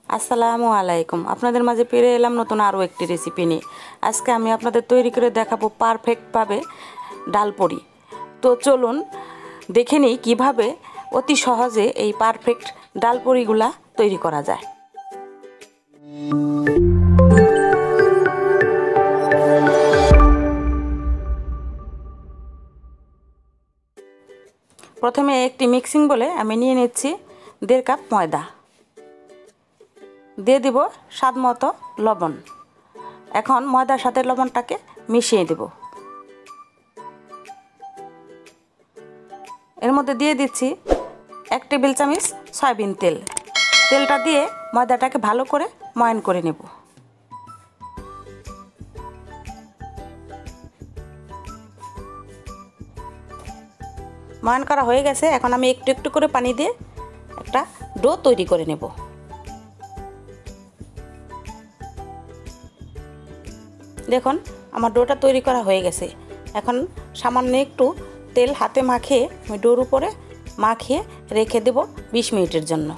আসসালামু আলাইকুম। আপনাদের মাঝে পেরে এলাম নতুন আরও একটি রেসিপি নিয়ে। আজকে আমি আপনাদের তৈরি করে দেখাবো পারফেক্টভাবে ডাল পুরি। তো চলুন দেখে নিই কীভাবে অতি সহজে এই পারফেক্ট ডাল পুরিগুলা তৈরি করা যায়। প্রথমে একটি মিক্সিং বলে আমি নিয়ে নিচ্ছি 1.5 কাপ ময়দা, দিয়ে দিব স্বাদ মতো লবণ। এখন ময়দার সাথে লবণটাকে মিশিয়ে দেব। এর মধ্যে দিয়ে দিচ্ছি 1 টেবিল চামচ সয়াবিন তেল। তেলটা দিয়ে ময়দাটাকে ভালো করে ময়ান করে নেব। ময়ান করা হয়ে গেছে। এখন আমি একটু একটু করে পানি দিয়ে একটা ডো তৈরি করে নেব। দেখুন আমার ডোটা তৈরি করা হয়ে গেছে। এখন সামান্য একটু তেল হাতে মাখিয়ে আমি ডোর উপরে মাখিয়ে রেখে দেব 20 মিনিটের জন্য।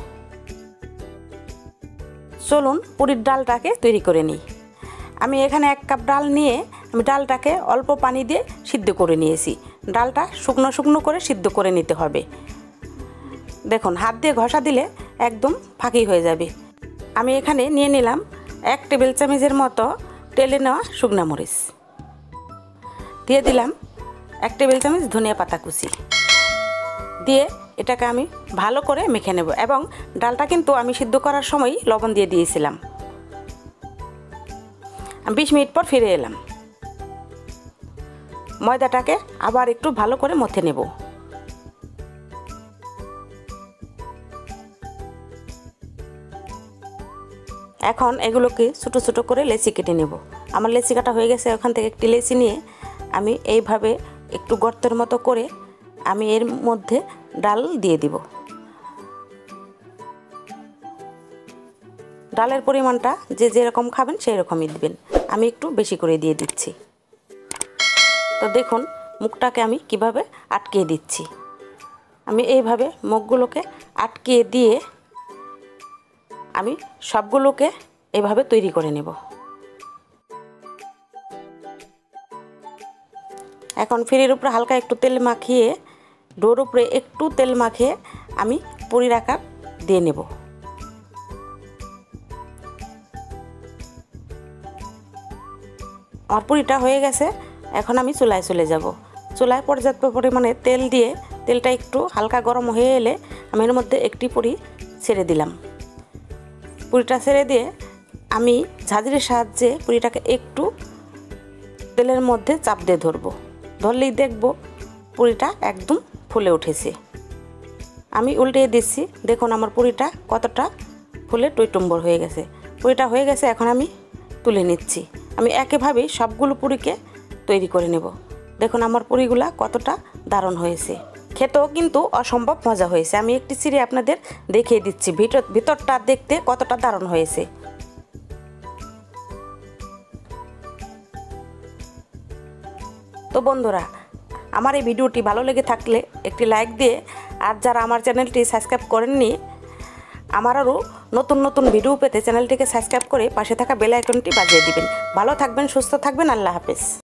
চলুন পুরির ডালটাকে তৈরি করে নিই। আমি এখানে 1 কাপ ডাল নিয়ে আমি ডালটাকে অল্প পানি দিয়ে সিদ্ধ করে নিয়েছি। ডালটা শুকনো শুকনো করে সিদ্ধ করে নিতে হবে। দেখুন হাত দিয়ে ঘষা দিলে একদম ফাঁকি হয়ে যাবে। আমি এখানে নিয়ে নিলাম 1 টেবিল চামচের মতো তেলে নেওয়া শুকনা মরিচ, দিয়ে দিলাম 1 টেবিল চামচ ধনিয়া পাতা কুচি, দিয়ে এটাকে আমি ভালো করে মেখে নেব। এবং ডালটা কিন্তু আমি সিদ্ধ করার সময় লবণ দিয়ে দিয়েছিলাম। 20 মিনিট পর ফিরে এলাম। ময়দাটাকে আবার একটু ভালো করে মথে নেব। এখন এগুলোকে ছোটো ছোটো করে লেচি কেটে নেব। আমার লেচি কাটা হয়ে গেছে। ওখান থেকে একটি লেচি নিয়ে আমি এইভাবে একটু গর্তের মতো করে আমি এর মধ্যে ডাল দিয়ে দিব। ডালের পরিমাণটা যে যেরকম খাবেন সেই রকমই দিবেন। আমি একটু বেশি করে দিয়ে দিচ্ছি। তো দেখুন মুখটাকে আমি কিভাবে আটকিয়ে দিচ্ছি। আমি এইভাবে মুখগুলোকে আটকিয়ে দিয়ে আমি সবগুলোকে এভাবে তৈরি করে নেব। এখন ফিরের উপরে হালকা একটু তেল মাখিয়ে ডোর উপরে একটু তেল মাখিয়ে আমি পুরির আকার দিয়ে নেব। আমার পুরিটা হয়ে গেছে। এখন আমি চুলায় চলে যাব। চুলায় পর্যাপ্ত পরিমাণে তেল দিয়ে তেলটা একটু হালকা গরম হয়ে এলে আমি এর মধ্যে একটি পুরি ছেড়ে দিলাম। পুরিটা ছেড়ে দিয়ে আমি ঝাঁঝরির সাহায্যে পুরিটাকে একটু তেলের মধ্যে চাপ দিয়ে ধরবো। ধরলেই দেখব পুরিটা একদম ফুলে উঠেছে। আমি উল্টে দিচ্ছি। দেখুন আমার পুরিটা কতটা ফুলে টইটুম্বর হয়ে গেছে। পুরিটা হয়ে গেছে। এখন আমি তুলে নিচ্ছি। আমি একইভাবেই সবগুলো পুরিকে তৈরি করে নেব। দেখুন আমার পুরিগুলা কতটা দারুণ হয়েছে। খেতেও কিন্তু অসম্ভব মজা হয়েছে। আমি একটি ছিঁড়ে আপনাদের দেখিয়ে দিচ্ছি ভিতরটা দেখতে কতটা দারুণ হয়েছে। তো বন্ধুরা, আমার এই ভিডিওটি ভালো লেগে থাকলে একটি লাইক দিয়ে, আর যারা আমার চ্যানেলটি সাবস্ক্রাইব করেননি, আমার আরও নতুন নতুন ভিডিও পেতে চ্যানেলটিকে সাবস্ক্রাইব করে পাশে থাকা বেল আইকনটি বাজিয়ে দিবেন। ভালো থাকবেন, সুস্থ থাকবেন। আল্লাহ হাফেজ।